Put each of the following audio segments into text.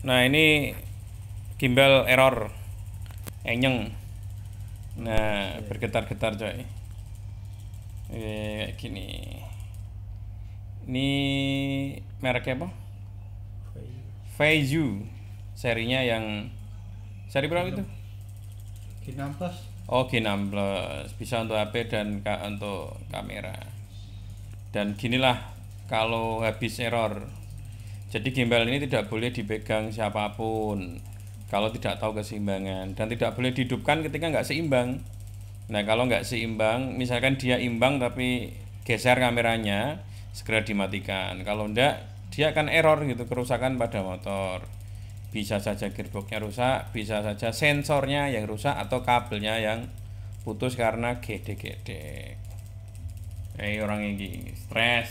Nah ini gimbal error, enyeng. Nah bergetar-getar coy. Kayak gini. Ini mereknya apa? Feizu. Serinya yang seri berapa itu? G16. Oh G16, bisa untuk HP dan untuk kamera. Dan ginilah kalau habis error. Jadi gimbal ini tidak boleh dipegang siapapun kalau tidak tahu keseimbangan, dan tidak boleh dihidupkan ketika nggak seimbang. Nah kalau nggak seimbang, misalkan dia imbang tapi geser kameranya, segera dimatikan. Kalau enggak, dia akan error gitu, kerusakan pada motor. Bisa saja gearboxnya rusak, bisa saja sensornya yang rusak, atau kabelnya yang putus karena gedek-gedek. Orang ini stres.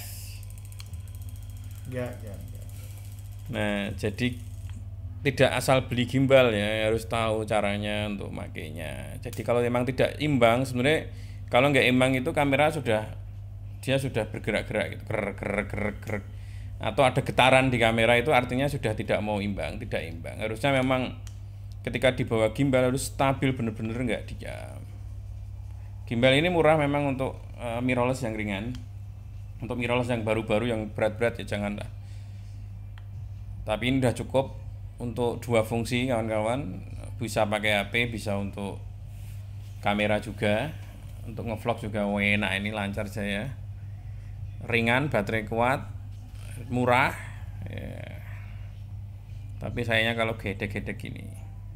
Enggak. Nah, jadi tidak asal beli gimbal ya, harus tahu caranya untuk makainya. Jadi kalau memang tidak imbang, sebenarnya kalau nggak imbang itu kamera dia sudah bergerak-gerak gitu, gerak. Atau ada getaran di kamera, itu artinya sudah tidak mau imbang, tidak imbang. Harusnya memang ketika dibawa gimbal harus stabil, bener-bener nggak diam. Gimbal ini murah memang untuk mirrorless yang ringan. Untuk mirrorless yang baru-baru, yang berat-berat ya janganlah. Tapi ini udah cukup untuk dua fungsi kawan-kawan. Bisa pakai HP, bisa untuk kamera juga. Untuk ngevlog juga enak, ini lancar saya. Ringan, baterai kuat, murah ya. Tapi sayangnya kalau gedek-gedek gini.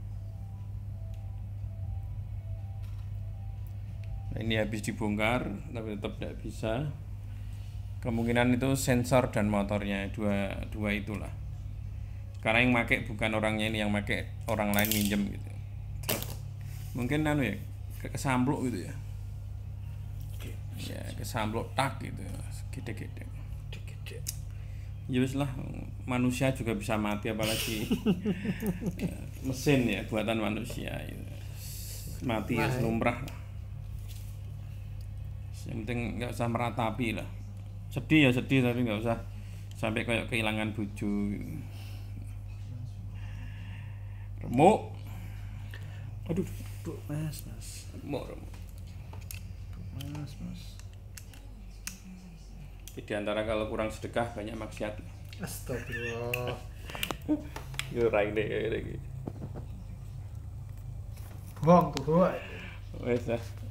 Nah, ini habis dibongkar tapi tetap tidak bisa. Kemungkinan itu sensor dan motornya, dua itulah. Karena yang make bukan orangnya, ini yang make orang lain minjem gitu. Mungkin ya kesampluk gitu ya. Ya kesampluk tak gitu, gede-gede. Ya wis lah, manusia juga bisa mati, apalagi ya, mesin ya buatan manusia gitu. Mati ya lumrah lah. Yang penting nggak usah meratapi lah. Sedih ya sedih, tapi nggak usah sampai kayak kehilangan bojo gitu. Remuk. Aduh, mas. Remuk. Mas. Di antara kalau kurang sedekah banyak maksiat. Astagfirullah. Yo rai deh. Buang tuh. Wes